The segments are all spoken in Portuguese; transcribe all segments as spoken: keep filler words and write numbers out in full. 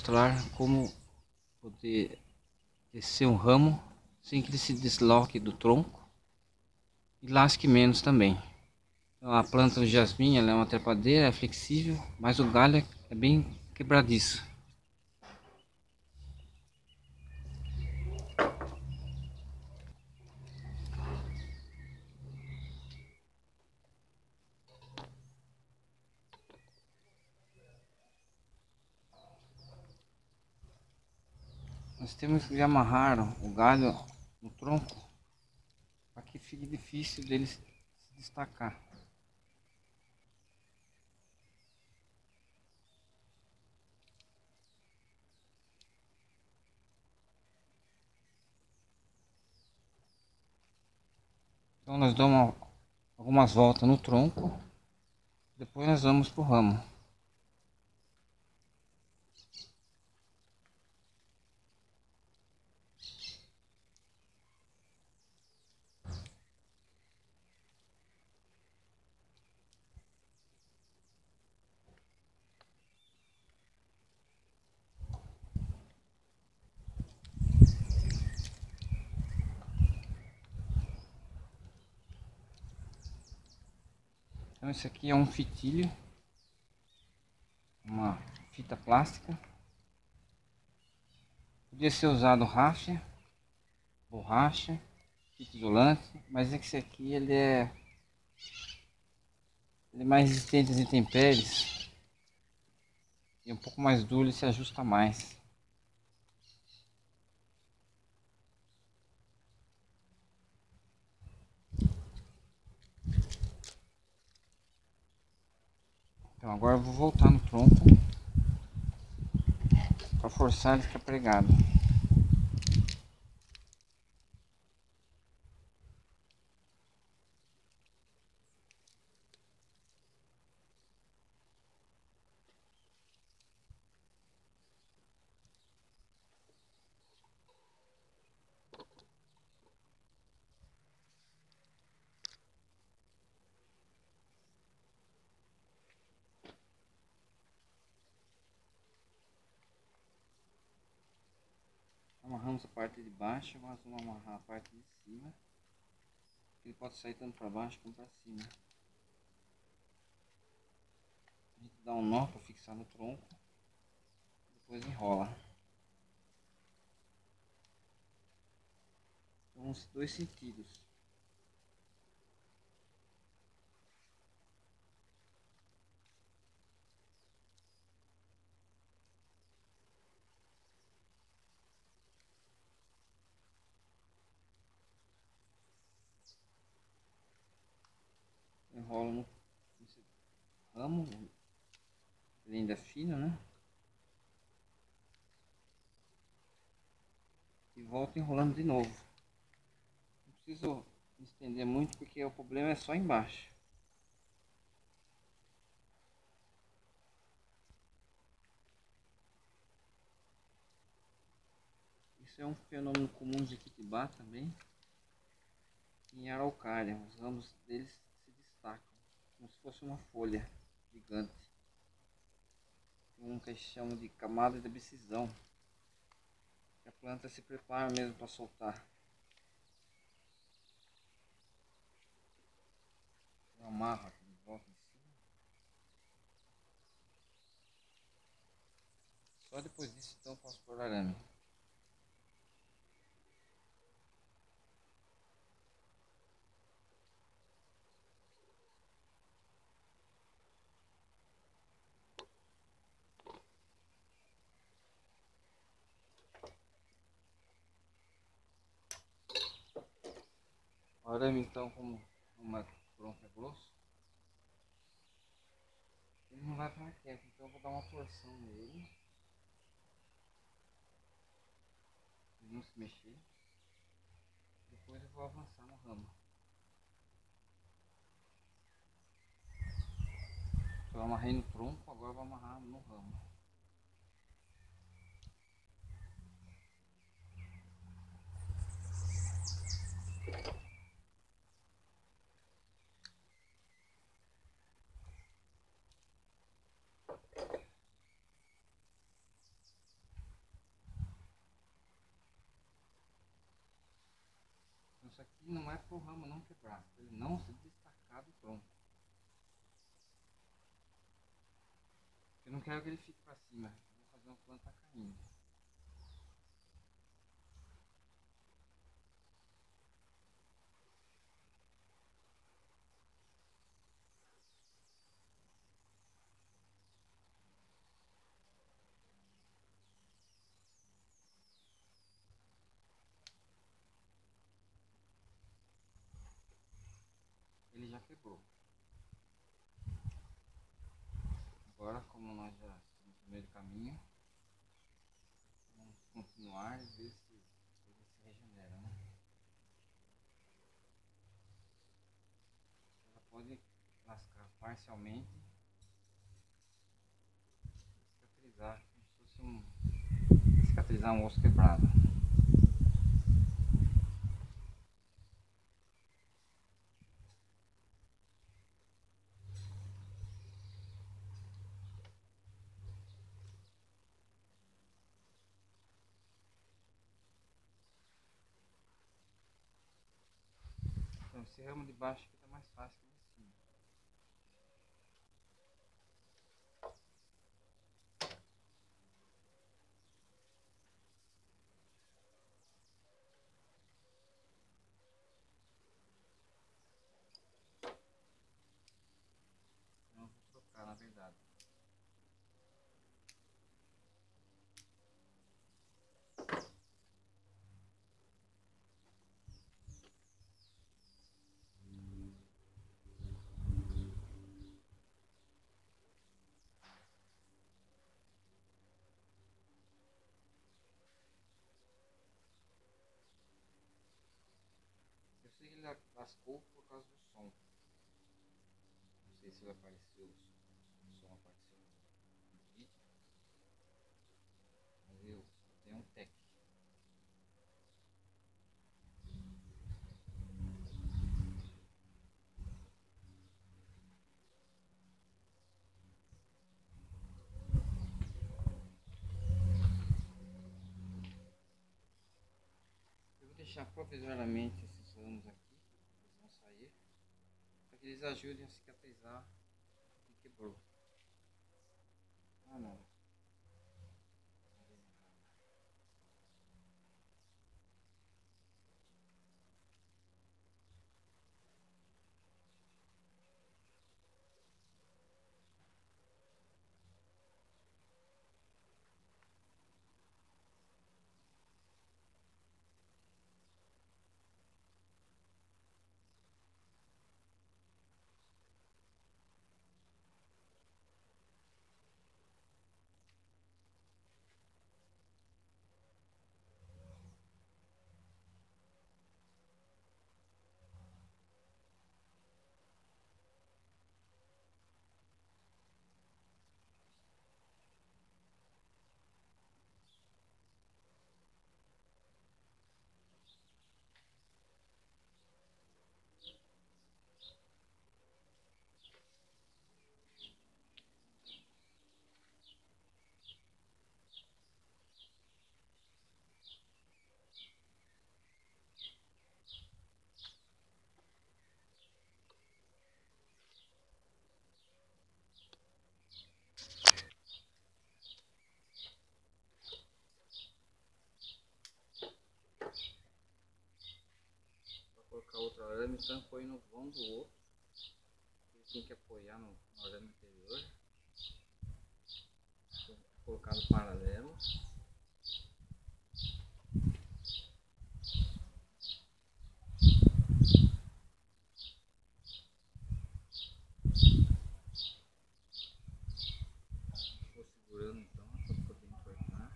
mostrar como poder descer um ramo sem que ele se desloque do tronco e lasque menos também. Então, a planta do jasmim, ela é uma trepadeira, é flexível, mas o galho é, é bem quebradiço. Nós temos que amarrar o galho no tronco para que fique difícil dele se destacar. Então nós damos algumas voltas no tronco, depois nós vamos para o ramo. Então esse aqui é um fitilho, uma fita plástica. Podia ser usado ráfia, borracha, fita isolante, mas esse aqui ele é, ele é mais resistente às intempéries e um pouco mais duro, ele se ajusta mais. Então agora eu vou voltar no tronco para forçar ele ficar pregado. Amarramos a parte de baixo, agora vamos amarrar a parte de cima. Ele pode sair tanto para baixo como para cima. A gente dá um nó para fixar no tronco, depois enrola. Então, uns dois sentidos. Enrola no ramo, ele ainda é fino, né? E volta enrolando de novo. Não preciso estender muito porque o problema é só embaixo. Isso é um fenômeno comum de Jequitibá também. Em araucária, os ramos deles se destacam, como se fosse uma folha gigante. Um que eles chamam de camada de decisão. A planta se prepara mesmo para soltar. Eu amarro aqui de volta em cima. Só depois disso então eu posso pôr arame. O arame então, como uma tronco é grosso, ele não vai ficar quieto, então eu vou dar uma torção nele. Ele não se mexer. Depois eu vou avançar no ramo. Eu amarrei no tronco, agora eu vou amarrar no ramo. isso aqui não é para o ramo não quebrar, para ele não se destacar do tronco. Eu não quero que ele fique para cima, eu vou fazer uma planta caindo. Ele já quebrou. Agora, como nós já estamos no meio do caminho, vamos continuar e ver se ele se regenera, né? Ela pode lascar parcialmente, cicatrizar, como se fosse um cicatrizar um osso quebrado. Então esse ramo de baixo aqui tá mais fácil que o de cima. Então eu vou trocar, na verdade. Eu sei que ele lascou por causa do som. Não sei se vai aparecer o som apareceu no vídeo, mas eu tenho um tec. Eu vou deixar provisoriamente esses ramos aqui, eles vão sair, para que eles ajudem a cicatrizar o que quebrou. Ah não. Colocar outra arame, então põe no vão do outro. Ele tem que apoiar no, no arame anterior. Vou colocar no paralelo. Vou segurando então para poder entornar.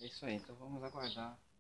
É isso aí, então vamos aguardar